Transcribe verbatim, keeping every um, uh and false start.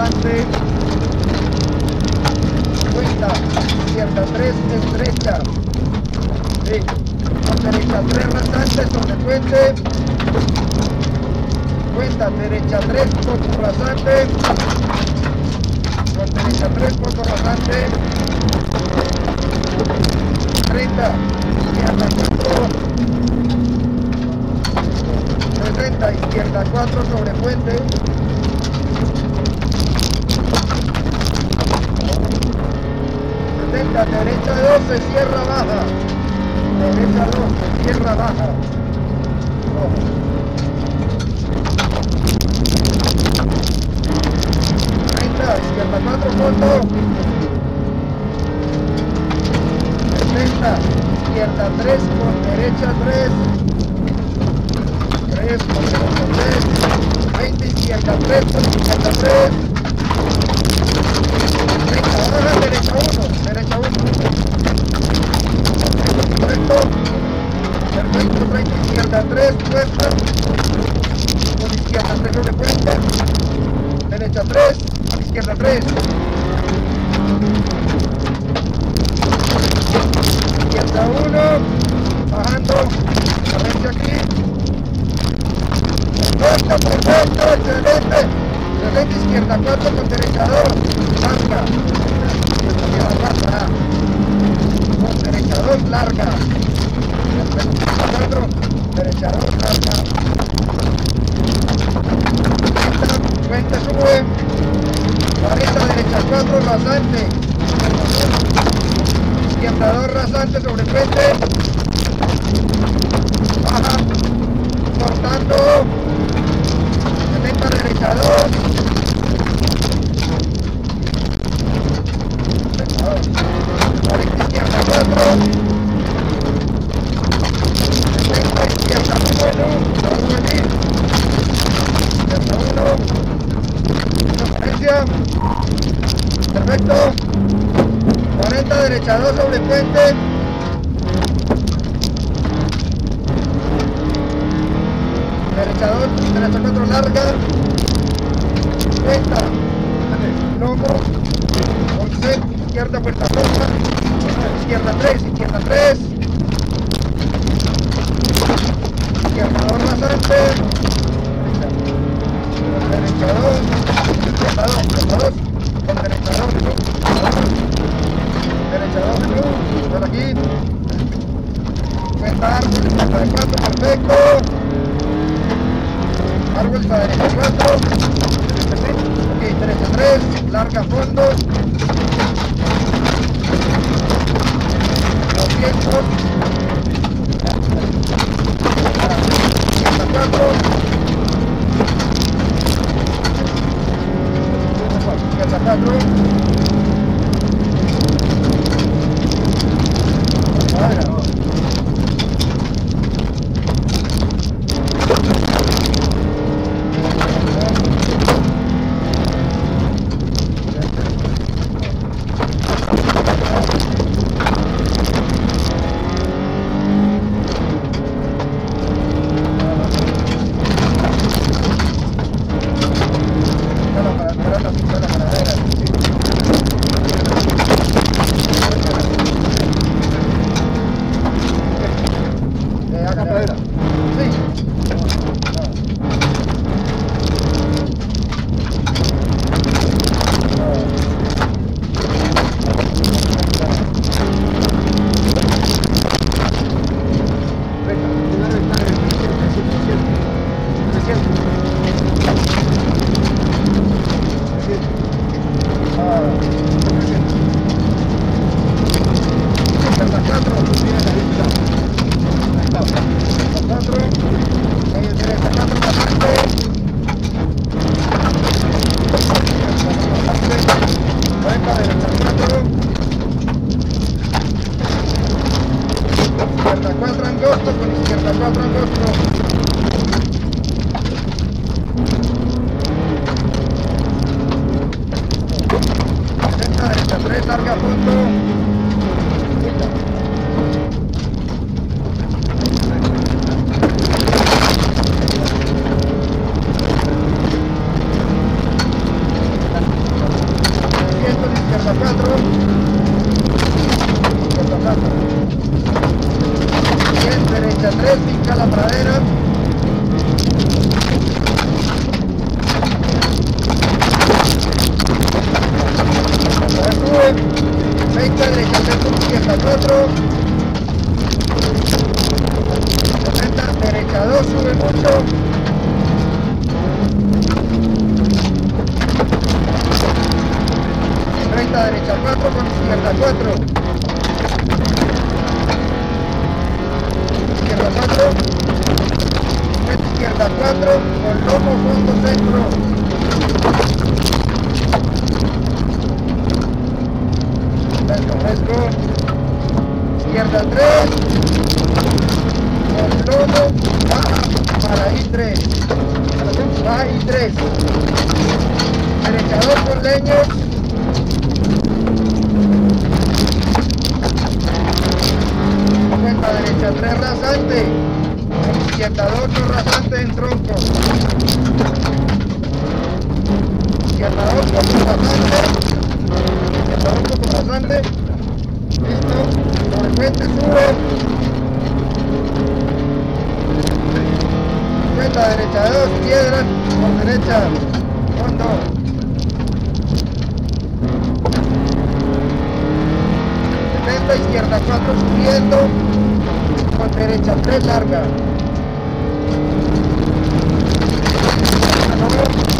rasante. Cuenta, izquierda tres, estrecha. Sí. Con derecha tres, rasante sobre puente. Cuenta, derecha tres, poco rasante. Con derecha tres, poco rasante. treinta, izquierda cuatro. sesenta, izquierda cuatro sobre puente. setenta, derecha doce, sierra baja. Derecha doce, sierra baja. treinta, izquierda cuatro, fondo. sesenta, izquierda tres, con derecha tres. tres, con derecha tres. veinte, izquierda tres, con izquierda tres. treinta, baja, derecha uno, derecha uno. Perfecto. Perfecto, treinta, izquierda tres, puesta. Con izquierda tres sobre puente. Derecha tres, izquierda tres. Izquierda uno, bajando, derecha aquí. Perfecto, perfecto, excelente. Excelente, izquierda cuatro con derecha dos, larga. Con derecha dos, larga. Perfecto, cuatro, derecha dos, larga. veinte, sube. cuarenta, derecha cuatro, rasante. Izquierda dos, rasante sobre frente. Baja. Cortando. setenta, derecha dos. cuarenta, izquierda cuatro. setenta, izquierda uno. Izquierda uno. Referencia. Perfecto. cuarenta, derecha dos sobre puente. Derecha dos, derecha cuatro, larga. cincuenta, lomo. once, izquierda, puerta roja. Izquierda tres, izquierda tres. Izquierda dos, rasante. Derecha dos, izquierda dos, izquierda dos. Con derecha dos, derecha dos de luz, por aquí. Cuenta árbol, izquierda de cuatro, perfecto. Árbol para derecha cuatro. Ok, derecha tres, larga fondo. doscientos. Izquierda cuatro. Izquierda cuatro. izquierda cuatro, setenta, derecha dos, sube mucho, treinta, derecha cuatro, con izquierda cuatro, izquierda cuatro, izquierda cuatro, con lomo, fondo, centro. Fresco, izquierda tres, con lomo, baja, para I tres, baja I tres, derecha dos con leños, cuenta derecha tres rasante, izquierda dos no rasante en tronco, izquierda dos con rasante, izquierda dos con rasante. Listo, por el puente sube, cuenta derecha dos, piedra, por derecha, fondo, setenta, izquierda cuatro, subiendo, con derecha tres, larga,